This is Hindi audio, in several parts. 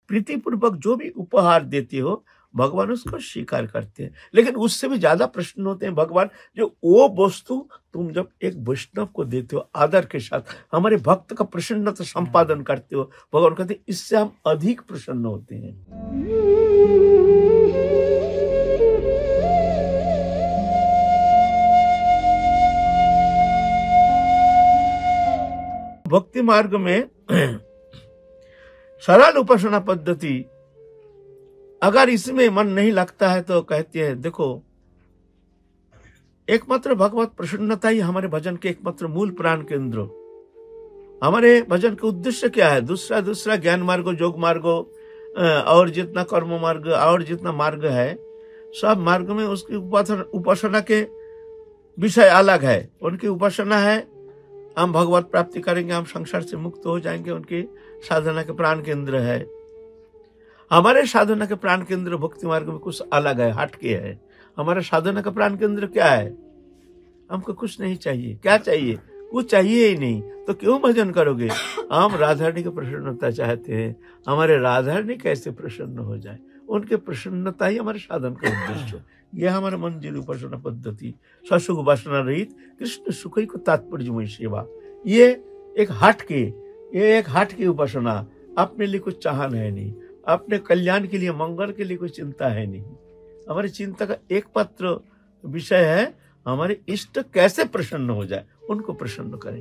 प्रीतिपूर्वक जो भी उपहार देते हो भगवान उसको स्वीकार करते हैं। लेकिन उससे भी ज्यादा प्रश्न होते हैं भगवान, जो वो वस्तु तुम जब एक वैष्णव को देते हो आदर के साथ, हमारे भक्त का प्रसन्नता संपादन करते हो, भगवान कहते हैं इससे हम अधिक प्रसन्न होते हैं। भक्ति मार्ग में सरल उपासना पद्धति, अगर इसमें मन नहीं लगता है तो कहते हैं देखो, एकमात्र भगवत प्रसन्नता ही हमारे भजन के एकमात्र मूल प्राण केंद्र। हमारे भजन का उद्देश्य क्या है? दूसरा ज्ञान मार्ग, योग मार्ग और जितना कर्म मार्ग और जितना मार्ग है, सब मार्ग में उसकी उपासना के विषय अलग है। उनकी उपासना है हम भगवत प्राप्ति करेंगे, हम संसार से मुक्त हो जाएंगे, उनकी साधना के प्राण केंद्र है। हमारे साधना के प्राण केंद्र भक्ति मार्ग में कुछ अलग है, हटके है। हमारा साधना का प्राण केंद्र क्या है? हमको कुछ नहीं चाहिए। क्या चाहिए? कुछ चाहिए ही नहीं, तो क्यों भजन करोगे? हम राधारानी की प्रसन्नता चाहते हैं। हमारे राधारानी कैसे प्रसन्न हो जाए, उनके प्रसन्नता ही हमारे साधन का उद्देश्य। यह हमारा मंजिल उपासना पद्धति, ससुख उपासना रहित कृष्ण सुख को तात्पर्यमय सेवा। ये एक हट की उपासना, अपने लिए कुछ चाहना है नहीं, अपने कल्याण के लिए, मंगल के लिए कोई चिंता है नहीं। हमारी चिंता का एकमात्र विषय है हमारे इष्ट कैसे प्रसन्न हो जाए, उनको प्रसन्न करें,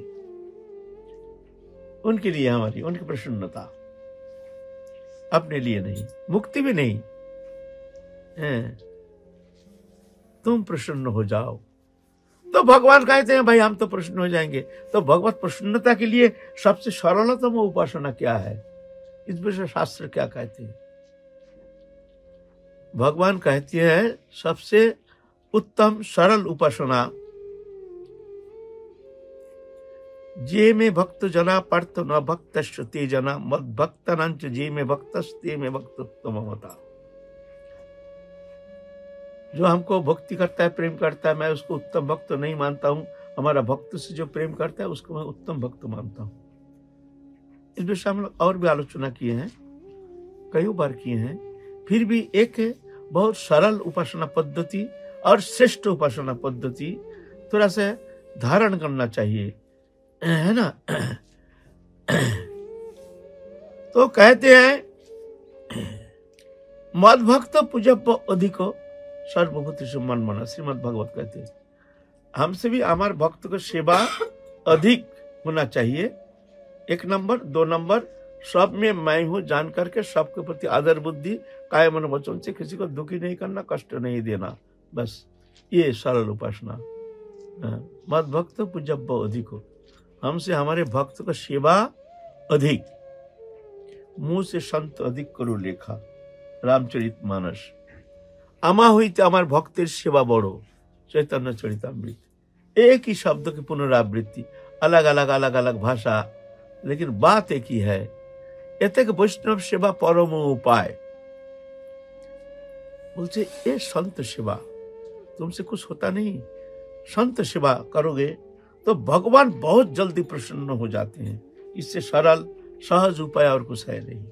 उनके लिए हमारी उनकी प्रसन्नता, अपने लिए नहीं, मुक्ति भी नहीं है। तुम प्रसन्न हो जाओ तो भगवान कहते हैं भाई हम तो प्रसन्न हो जाएंगे। तो भगवत प्रसन्नता के लिए सबसे सरलतम उपासना क्या है? इस विषय शास्त्र क्या कहते हैं? भगवान कहते हैं सबसे उत्तम सरल उपासना, जे में भक्त जना पर्थ न भक्त ते जना मद भक्त नंच जे में भक्तस्ते में भक्तोत्तम मता। जो हमको भक्ति करता है, प्रेम करता है, मैं उसको उत्तम भक्त नहीं मानता हूं। हमारा भक्त से जो प्रेम करता है उसको मैं उत्तम भक्त मानता हूं। इस विषय हम लोग और भी आलोचना किए हैं, कई बार किए हैं। फिर भी एक बहुत सरल उपासना पद्धति और श्रेष्ठ उपासना पद्धति थोड़ा सा धारण करना चाहिए, है ना। तो कहते हैं मद भक्त पूजब अधिको सर्वभूति से मन मना। श्रीमद् भगवत कहते हैं हमसे भी हमारे भक्त को सेवा अधिक होना चाहिए। 1 नंबर, 2 नंबर, सब में मैं हूं जान करके सबके प्रति आदर बुद्धि, काया मन वचन से किसी को दुखी नहीं करना, कष्ट नहीं देना, बस ये सरल उपासना। मद भक्त पूजब अधिक हो, हमसे हमारे भक्त को सेवा अधिक, मुंह से संत अधिक करो लेखा, रामचरित मानस। आमा হইতে আমার ভক্তের सेवा बड़ो, चैतन्य चरितामृत। एक ही शब्द की पुनरावृत्ति, अलग अलग भाषा, लेकिन बात एक ही है। एतक वैष्णव सेवा परम उपाय। बोलते ये संत सेवा तुमसे कुछ होता नहीं, संत सेवा करोगे तो भगवान बहुत जल्दी प्रसन्न हो जाते हैं। इससे सरल सहज उपाय और कुछ है नहीं।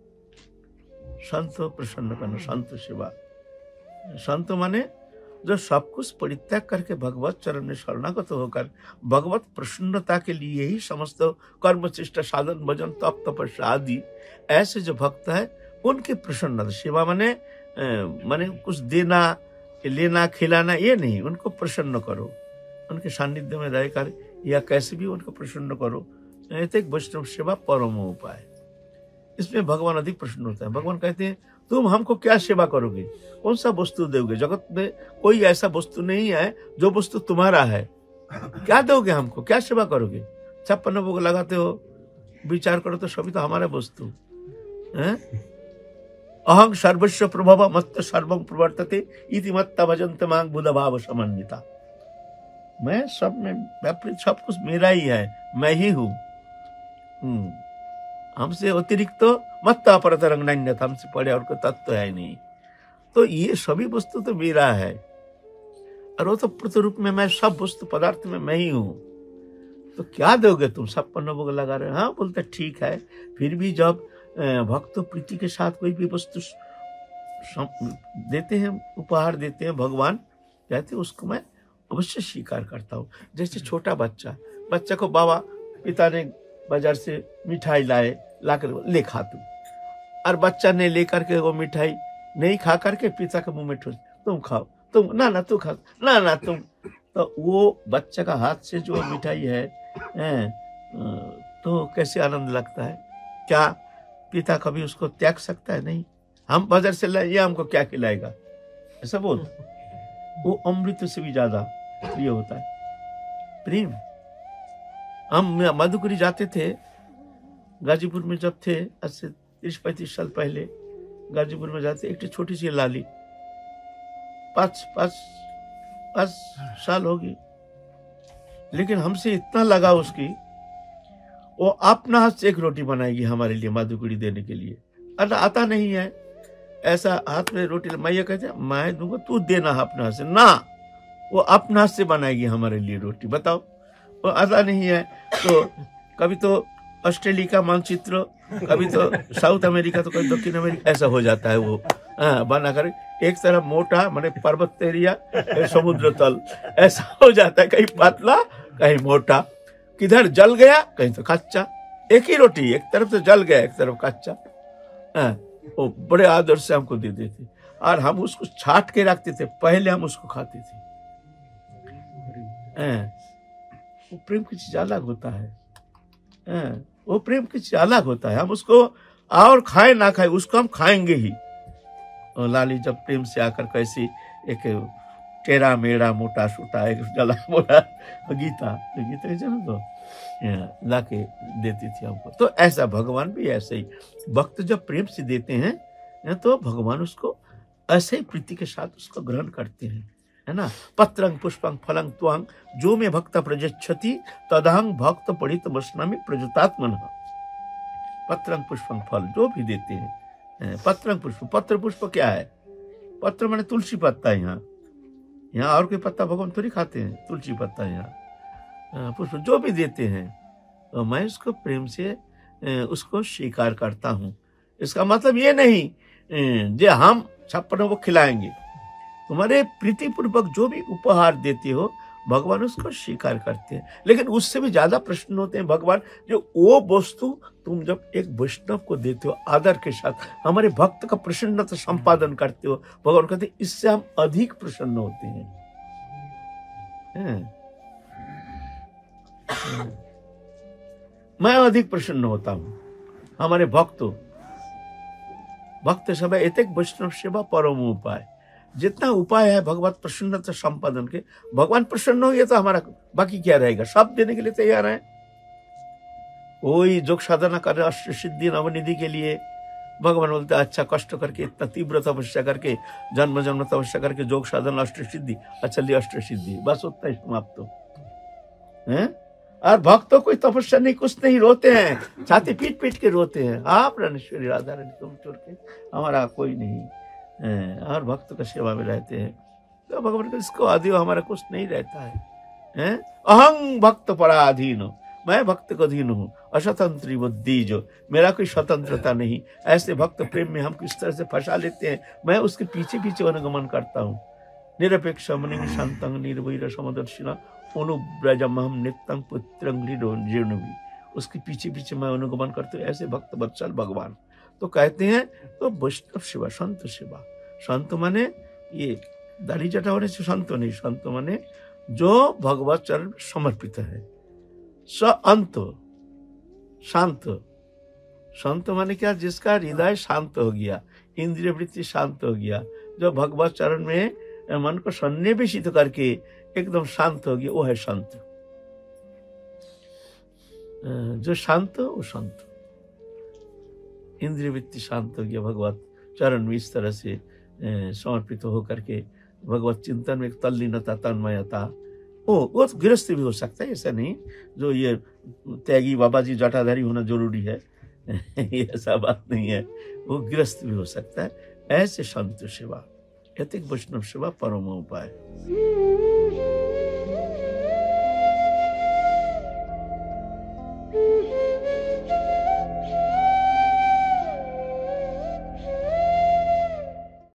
संत प्रसन्न करना, संत सेवा। संत माने जो सब कुछ परित्याग करके भगवत चरण में शरणागत होकर भगवत प्रसन्नता के लिए ही समस्त कर्म चेष्टा साधन भजन तप तपस्या आदि ऐसे जो भक्त है उनकी प्रसन्नता। सेवा माने कुछ देना, लेना, खिलाना, ये नहीं, उनको प्रसन्न करो, उनके सानिध्य में रहकर या कैसे भी उनको प्रसन्न करो। ऐसे वैष्णव सेवा परम उपाय। इसमें भगवान अधिक प्रसन्न होता है। भगवान कहते हैं तुम हमको क्या सेवा करोगे, कौन सा वस्तु दोगे? जगत में कोई ऐसा वस्तु नहीं है जो वस्तु तुम्हारा है, क्या दोगे हमको, क्या सेवा करोगे? 56 भोग लगाते हो, विचार करो तो सभी तो हमारा वस्तु है। अहं सर्वस्व प्रभव मत्त सर्वं प्रवर्तते इति मत्ता भजन्ते मां बुध भाव समन्विता। मैं सब में व्यापृत, सब कुछ मेरा ही है, मैं ही हूँ। हमसे अतिरिक्त तो मत अपरतरंग नहीं, हमसे पड़े और कोई तत्व है नहीं। तो ये सभी वस्तु तो मेरा है, और वो तो प्रतिरूप में मैं, सब वस्तु पदार्थ में मैं ही हूँ। तो क्या दोगे तुम? 56 भोग लगा रहे हो। हाँ बोलते ठीक है, फिर भी जब भक्त प्रीति के साथ कोई भी वस्तु देते हैं, उपहार देते हैं, भगवान कहते हैं उसको मैं अवश्य स्वीकार करता हूँ। जैसे छोटा बच्चा को बाबा पिता ने बाजार से मिठाई लाकर ले खा और बच्चा ने लेकर के वो मिठाई नहीं खा करके पिता के मुंह में ठूस, तुम खाओ, तुम ना तू खा, ना तुम, तो वो बच्चा का हाथ से जो मिठाई है तो कैसे आनंद लगता है। क्या पिता कभी उसको त्याग सकता है? नहीं। हम बाजार से लाए, ये हमको क्या खिलाएगा, ऐसा बोल। वो अमृत से भी ज्यादा प्रिय होता है प्रेम। हम मधुकरी जाते थे गाजीपुर में, जब थे आज से 30-35 साल पहले गाजीपुर में जाते, एक छोटी सी लाली 5 साल होगी, लेकिन हमसे इतना लगा उसकी, वो अपना हाथ से एक रोटी बनाएगी हमारे लिए मधुकरी देने के लिए। आता नहीं है ऐसा हाथ में रोटी, मैं ये कहते मैं दूंगा तू देना अपने हाथ से, ना वो अपना हाथ से बनाएगी हमारे लिए रोटी। बताओ, वो आता नहीं है तो कभी तो ऑस्ट्रेलिया का मानचित्र, कभी तो साउथ अमेरिका, तो कभी दक्षिण अमेरिका, ऐसा हो जाता है वो बना कर। एक तरफ मोटा माने पर्वत एरिया, समुद्र तल, ऐसा हो जाता है, कहीं पतला कहीं मोटा, किधर जल गया कहीं तो कच्चा। एक ही रोटी, एक तरफ तो जल गया एक तरफ कच्चा। वो बड़े आदर से हमको दे देते और हम उसको छाट के रखते थे, पहले हम उसको खाते थे। वो प्रेम की चीज अलग होता है, वो प्रेम की चीज अलग होता है। हम उसको और खाए ना खाए, उसको हम खाएंगे ही। और लाली जब प्रेम से आकर कैसी एक टेढ़ा मेढ़ा मोटा सोटा एक जला मोटा गीता जन तो ला के देती थी हमको। तो ऐसा भगवान भी ऐसे ही, भक्त जब प्रेम से देते हैं तो भगवान उसको ऐसे ही प्रीति के साथ उसको ग्रहण करते हैं, है ना। पत्रंग पुष्पंग फलंग त्वांग जो में भक्त प्रजच्छति तदांग भक्त पढ़ित वसनामि प्रजुतात्मन। पत्रंग पुष्पंग फल जो भी देते हैं, पत्रंग पुष्प, पत्र पुष्प क्या है? पत्र माने तुलसी पत्ता। यहाँ और कोई पत्ता भगवान थोड़ी खाते हैं, तुलसी पत्ता। यहाँ पुष्प जो भी देते हैं तो मैं उसको प्रेम से उसको स्वीकार करता हूँ। इसका मतलब ये नहीं जो हम छप्पनों को खिलाएंगे, तुम्हारे प्रीतिपूर्वक जो भी उपहार देते हो भगवान उसको स्वीकार करते हैं। लेकिन उससे भी ज्यादा प्रश्न होते हैं भगवान, जो वो वस्तु तुम जब एक वैष्णव को देते हो आदर के साथ, हमारे भक्त का प्रसन्नता संपादन करते हो, भगवान कहते हैं इससे हम अधिक प्रसन्न होते हैं। मैं अधिक प्रसन्न होता हूं। हमारे भक्त सब एक वैष्णव सेवा परम उपाय। जितना उपाय है भगवत प्रसन्नता संपादन के, भगवान प्रसन्न हो गया तो हमारा बाकी क्या रहेगा, सब देने के लिए तैयार है। कोई योग साधना कर अष्ट सिद्धि नवनिधि के लिए भगवान बोलते अच्छा कष्ट करके इतना तीव्र तपस्या करके जन्म जन्म तपस्या करके योग साधना अष्ट सिद्धि, अच्छा लिए अष्ट सिद्धि, बस उतना ही समाप्त है। और भक्तों कोई तपस्या नहीं, कुछ नहीं, रोते हैं, छाती पीट पीट के रोते हैं, आप रानीश्वरी राधा रानी तुम छोड़ के हमारा कोई नहीं। और भक्त का सेवा में रहते हैं तो भगवान को इसको आदि हमारा कुछ नहीं रहता है। अहं भक्त पराधीन, मैं भक्त को अधीन हूँ, अस्वतंत्री बुद्धि जो, मेरा कोई स्वतंत्रता नहीं। ऐसे भक्त प्रेम में हम किस तरह से फंसा लेते हैं, मैं उसके पीछे पीछे अनुगमन करता हूँ। निरपेक्ष मनि शांतं निर्वैर समदर्शिना अनुव्रजमहं नित्यं पुत्रं जीर्णवी, उसके पीछे पीछे मैं अनुगमन करते हूँ। ऐसे भक्त वत्सल भगवान तो कहते हैं। तो वैष्णव सेवा, संत सेवा, संत माने ये दाढ़ी जटा होने से संत नहीं, संत माने जो भगवत चरण समर्पित है। अंत शांत, संत माने क्या, जिसका हृदय शांत हो गया, इंद्रिय वृत्ति शांत हो गया, जो भगवत चरण में मन को सन्निवेशित करके एकदम शांत हो गया, वो है संत। जो शांत वो संत, इंद्रिय वृत्ति शांत हो गया, भगवत चरण में इस तरह से समर्पित होकर के भगवत चिंतन में एक तल्लीनता तन्मयता। वो गृहस्थ भी हो सकता है, ऐसा नहीं जो ये त्यागी बाबा जी जटाधारी होना जरूरी है ये ऐसा बात नहीं है, वो गृहस्थ भी हो सकता है। ऐसे संत सेवा, यतिक वैष्णव सेवा परम उपाय।